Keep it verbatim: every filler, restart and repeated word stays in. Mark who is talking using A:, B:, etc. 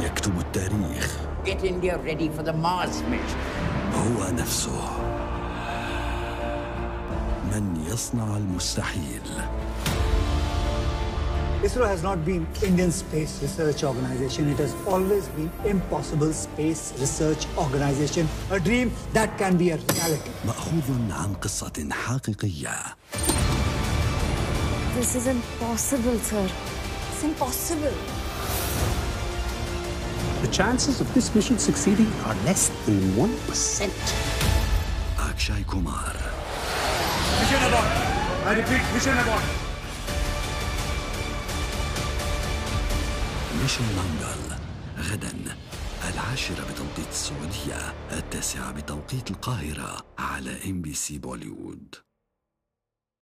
A: يكتب التاريخ.
B: Get India ready for the Mars mission.
A: هو نفسه من يصنع المستحيل.
C: ISRO has not been Indian space research organization. It has always been Impossible Space Research Organization, a dream that can be a reality.
A: مأخوذ عن قصة حقيقية.
D: This is impossible, sir. It's impossible.
E: The chances of this mission succeeding are less than one percent.
A: أكشاي كومار.
F: Mission abort. I repeat, mission abort.
A: ميشن مانجل غدا العاشرة بتوقيت السعودية، التاسعة بتوقيت القاهرة على إم بي سي بوليوود.